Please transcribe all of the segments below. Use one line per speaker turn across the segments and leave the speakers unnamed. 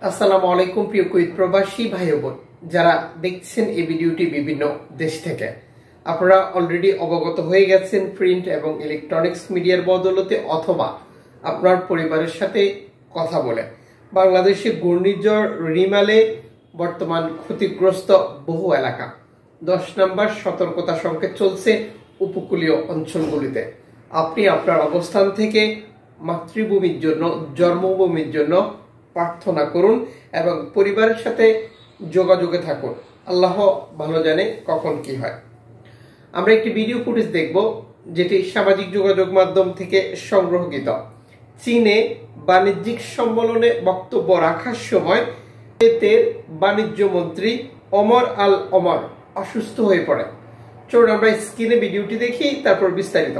আসসালামু আলাইকুম প্রিয় কুয়েত প্রবাসী ভাই ও বোন যারা দেখছেন এই ভিডিওটি বিভিন্ন দেশ থেকে। আপনারা অলরেডি অবগত হয়ে গেছেন প্রিন্ট এবং ইলেকট্রনিক্স মিডিয়ার বদৌলতে অথবা আপনার পরিবারের সাথে কথা বলে বাংলাদেশে ঘূর্ণিঝড় রিমালে বর্তমান ক্ষতিগ্রস্ত বহু এলাকা 10 নম্বর সতর্কতা সংকেত চলছে উপকূলীয় অঞ্চলগুলিতে। আপনি আপনার অবস্থান থেকে মাতৃভূমির জন্য জন্মভূমির জন্য প্রার্থনা করুন এবং পরিবারের সাথে যোগাযোগে থাকুন। আল্লাহ ভালো জানে কখন কি হয়। আমরা একটি ভিডিও ফুটেজ দেখব যেটি সামাজিক যোগাযোগ মাধ্যম থেকে সংগ্রহকৃত। চীনে বাণিজ্যিক সম্মেলনে বক্তব্য রাখার সময় কুয়েতের বাণিজ্য মন্ত্রী ওমর আল ওমর অসুস্থ হয়ে পড়ে। চলুন আমরা স্ক্রিনে ভিডিওটি দেখি, তারপর বিস্তারিত।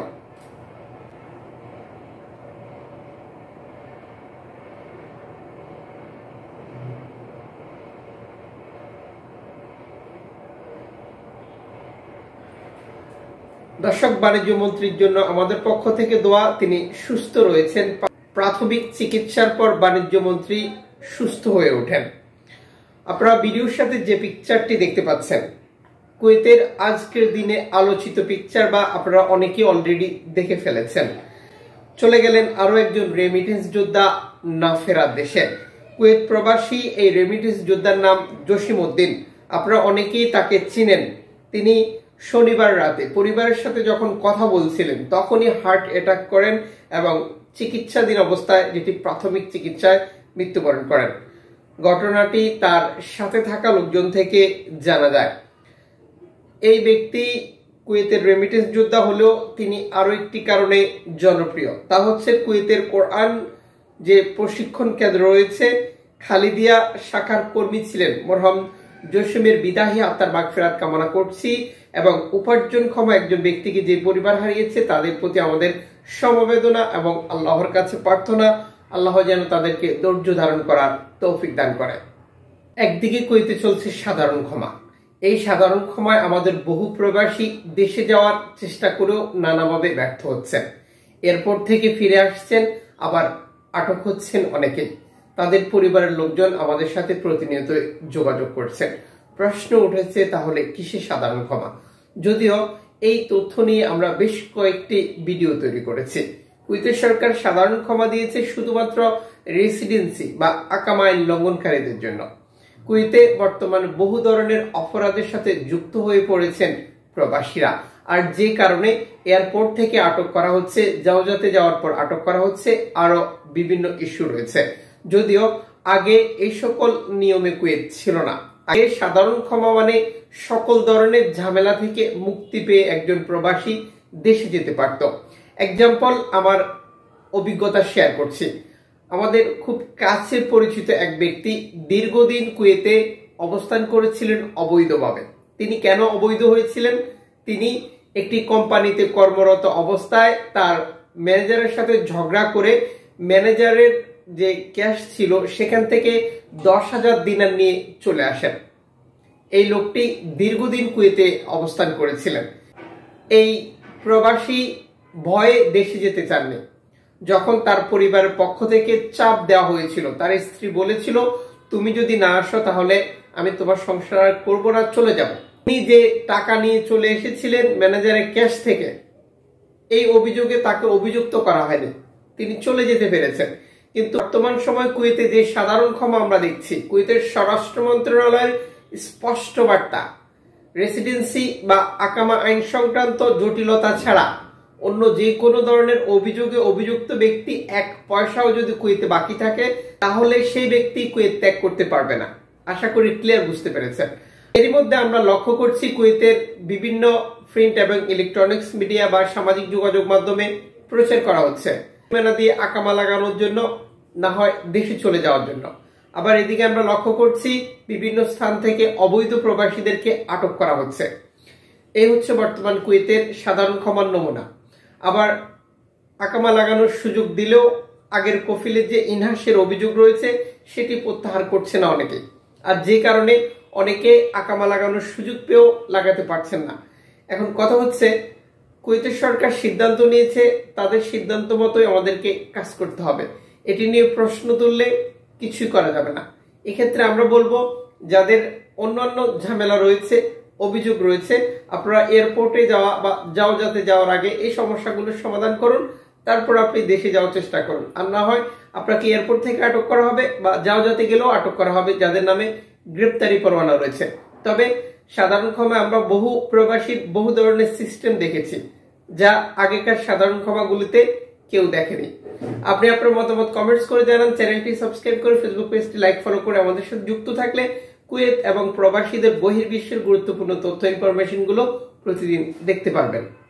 দর্শক, বাণিজ্য মন্ত্রীর জন্য আমাদের পক্ষ থেকে দোয়া, তিনি সুস্থ রয়েছেন। প্রাথমিক চিকিৎসার পর বাণিজ্য মন্ত্রী সুস্থ হয়ে ওঠেন। আপনারা ভিডিওর সাথে যে পিকচারটি দেখতে পাচ্ছেন কুয়েতের আজকের দিনে আলোচিত পিকচার, বা আপনারা অনেকেই অলরেডি দেখে ফেলেছেন। চলে গেলেন আরো একজন রেমিটেন্স যোদ্ধা না ফেরার দেশে। কুয়েত প্রবাসী এই রেমিটেন্স যোদ্ধার নাম জসিম উদ্দিন। আপনারা অনেকেই তাকে চিনেন। তিনি শনিবার রাতে পরিবারের সাথে যখন কথা বলছিলেন তখনই হার্ট অ্যাটাক করেন এবং চিকিৎসাধীন অবস্থায়, যেটি প্রাথমিক চিকিৎসায়, মৃত্যুবরণ করেন। ঘটনাটি তার সাথে থাকা লোকজন থেকে জানা যায়। এই ব্যক্তি কুয়েতের রেমিটেন্স যোদ্ধা হলেও তিনি আরো একটি কারণে জনপ্রিয়, তা হচ্ছে কুয়েতের কোরআন যে প্রশিক্ষণ কেন্দ্র রয়েছে খালিদিয়া শাখার কর্মী ছিলেন। মরহম জসিমের বিদাহী আত্মার মাগফিরাত কামনা করছি এবং উপার্জনক্ষম একজন ব্যক্তিকে যে পরিবার হারিয়েছে তাদের প্রতি আমাদের সমবেদনা এবং আল্লাহর কাছে প্রার্থনা, আল্লাহ যেন তাদেরকে ধৈর্য ধারণ করার তৌফিক দান করে। একদিকে কুয়েতে চলছে সাধারণ ক্ষমা। এই সাধারণ ক্ষমায় আমাদের বহু প্রবাসী দেশে যাওয়ার চেষ্টা করেও নানাভাবে ব্যর্থ হচ্ছেন। এরপর থেকে ফিরে আসছেন, আবার আটক হচ্ছেন অনেকেই। তাদের পরিবারের লোকজন আমাদের সাথে প্রতিনিয়ত যোগাযোগ করছেন। প্রশ্ন উঠেছে, তাহলে কিসের সাধারণ ক্ষমা? যদিও এই তথ্য নিয়ে আমরা বেশ কয়েকটি ভিডিও তৈরি করেছি। কুয়েতের সরকার সাধারণ ক্ষমা দিয়েছে শুধুমাত্র রেসিডেন্সি বা আকামা আইন লঙ্ঘনকারীদের জন্য। কুয়েতে বর্তমান বহু ধরনের অপরাধের সাথে যুক্ত হয়ে পড়েছেন প্রবাসীরা, আর যে কারণে এয়ারপোর্ট থেকে আটক করা হচ্ছে, জাওজাতে যাওয়ার পর আটক করা হচ্ছে, আরো বিভিন্ন ইস্যু রয়েছে। যদিও আগে এই সকল নিয়মে কুয়েত ছিল না। আগে সাধারণ ক্ষমা মানে সকল ধরনের ঝামেলা থেকে মুক্তি পেয়ে একজন প্রবাসী দেশে যেতে পারত। এক্সাম্পল, আমার অভিজ্ঞতা শেয়ার করছি। আমাদের খুব কাছের পরিচিত এক ব্যক্তি দীর্ঘদিন কুয়েতে অবস্থান করেছিলেন অবৈধভাবে। তিনি কেন অবৈধ হয়েছিলেন? তিনি একটি কোম্পানিতে কর্মরত অবস্থায় তার ম্যানেজারের সাথে ঝগড়া করে ম্যানেজারের যে ক্যাশ ছিল সেখান থেকে 10,000 দিনার নিয়ে চলে আসেন। এই লোকটি দীর্ঘদিন কুয়েতে অবস্থান করেছিলেন। এই প্রবাসী ভয়ে দেশে যেতে চাননি। যখন তার পরিবারের পক্ষ থেকে চাপ দেওয়া হয়েছিল, তার স্ত্রী বলেছিল, তুমি যদি না আসো তাহলে আমি তোমার সংসার আর করবো না, চলে যাব। তিনি যে টাকা নিয়ে চলে এসেছিলেন ম্যানেজারের ক্যাশ থেকে, এই অভিযোগে তাকে অভিযুক্ত করা হয়নি, তিনি চলে যেতে পেরেছেন। কিন্তু বর্তমান সময় কুয়েতে যে সাধারণ ক্ষমা আমরা দেখছি, কুয়েতের স্বরাষ্ট্র মন্ত্রণালয়ের স্পষ্ট বার্তা, রেসিডেন্সি বা আকামা আইন সংক্রান্ত জটিলতা ছাড়া অন্য যে কোনো ধরনের অভিযোগে অভিযুক্ত ব্যক্তি 1 পয়সাও যদি কুয়েতে বাকি থাকে তাহলে সেই ব্যক্তি কুয়েত ত্যাগ করতে পারবে না। আশা করি ক্লিয়ার বুঝতে পেরেছেন। এর মধ্যে আমরা লক্ষ্য করছি কুয়েতের বিভিন্ন প্রিন্ট এবং ইলেকট্রনিক্স মিডিয়া বা সামাজিক যোগাযোগ মাধ্যমে প্রচার করা হচ্ছে মেনা দিয়ে আকামা লাগানোর জন্য, না হয় দেশে চলে যাওয়ার জন্য। আবার এদিকে আমরা লক্ষ্য করছি বিভিন্ন স্থান থেকে অবৈধ প্রবাসীদেরকে আটক করা হচ্ছে। এই হচ্ছে বর্তমান কুয়েতের সাধারণ ক্ষমার নমুনা। আবার আকামা লাগানোর সুযোগ দিলেও আগের কফিলের যে ইনহাসের অভিযোগ রয়েছে সেটি প্রত্যাহার করছে না অনেকেই, আর যে কারণে অনেকে আকামা লাগানোর সুযোগ পেয়েও লাগাতে পারছেন না। এখন কথা হচ্ছে, কুয়েতের সরকার সিদ্ধান্ত নিয়েছে, তাদের সিদ্ধান্ত মতোই আমাদেরকে কাজ করতে হবে। এটি নিয়ে প্রশ্ন তুললে কিছুই করা যাবে না। এক্ষেত্রে আমরা বলবো যাদের অন্যান্য ঝামেলা রয়েছে, অভিযোগ রয়েছে, আপনারা এয়ারপোর্টে যাওয়া বা যাওয়াতে যাওয়ার আগে এই সমস্যাগুলোর সমাধান করুন, তারপর আপনি দেশে যাওয়ার চেষ্টা করুন। আর না হয় আপনাকে এয়ারপোর্ট থেকে আটক করা হবে বা যাওয়াতে গেলেও আটক করা হবে যাদের নামে গ্রেপ্তারি পরোয়ানা রয়েছে। তবে সাধারণ ক্ষমা আমরা বহু প্রবাসীর বহু ধরনের সিস্টেম দেখেছি, যা আগেকার সাধারণ ক্ষমাগুলিতে কেউ দেখেনি। আপনি আপনার মতামত কমেন্টস করে জানান। চ্যানেলটি সাবস্ক্রাইব করে ফেসবুক পেজটি লাইক ফলো করে আমাদের সাথে যুক্ত থাকলে কুয়েত এবং প্রবাসীদের বহির্বিশ্বের গুরুত্বপূর্ণ তথ্য ইনফরমেশন গুলো প্রতিদিন দেখতে পারবেন।